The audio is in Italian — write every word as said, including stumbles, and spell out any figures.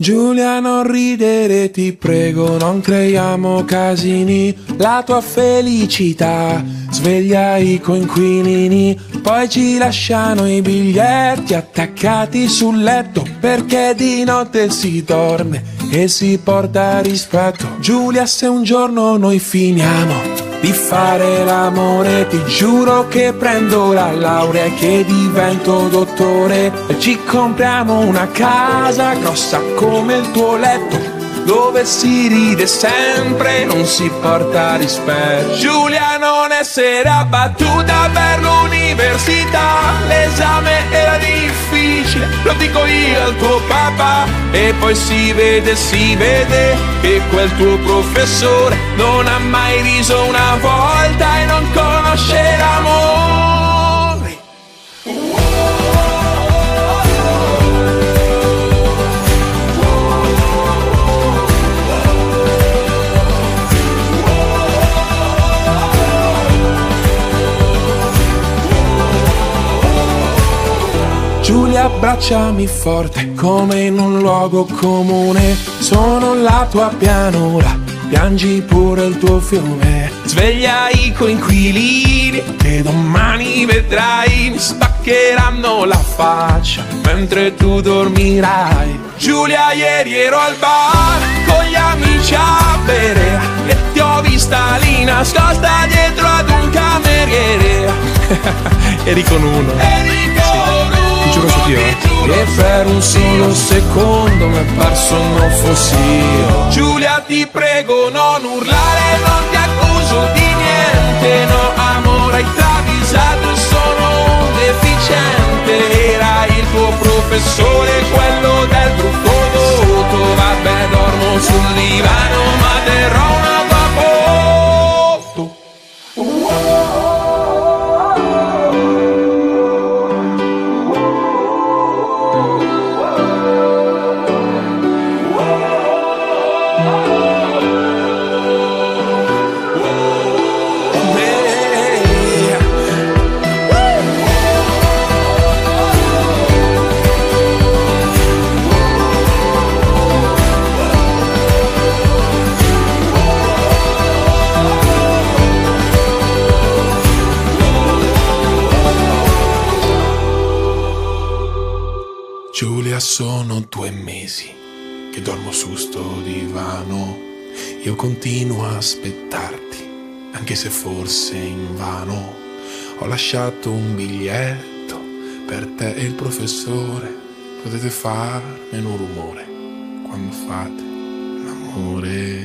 Giulia, non ridere, ti prego, non creiamo casini. La tua felicità sveglia i coinquilini. Poi ci lasciano i biglietti attaccati sul letto, perché di notte si dorme e si porta rispetto. Giulia, se un giorno noi finiamo di fare l'amore, ti giuro che prendo la laurea e che divento dottore. E ci compriamo una casa grossa come il tuo letto, dove si ride sempre, non si porta rispetto. Giulia, non essere abbattuta per l'università, l'esame era difficile, lo dico io al tuo papà. E poi si vede, si vede che quel tuo professore non ha mai riso una volta e non conosce l'amore. Giulia, abbracciami forte come in un luogo comune. Sono la tua pianura, piangi pure il tuo fiume. Sveglia i coinquilini che domani vedrai mi spaccheranno la faccia mentre tu dormirai. Giulia, ieri ero al bar con gli amici a bere e ti ho vista lì nascosta dietro ad un cameriere. Eri con uno. Eri con uno. Giuro su Dio, eh. E per un solo secondo mi è parso non fossi io. Giulia, ti prego non urlare, non ti accuso di niente. No amore, hai travisato e sono un deficiente. Era il tuo professore, quello del brutto voto. Vabbè, dormo sul divano ma terrò una tua foto. Giulia, sono due mesi che dormo su sto divano. Io continuo a aspettarti, anche se forse invano. Ho lasciato un biglietto per te e il professore. Potete fare meno rumore quando fate l'amore.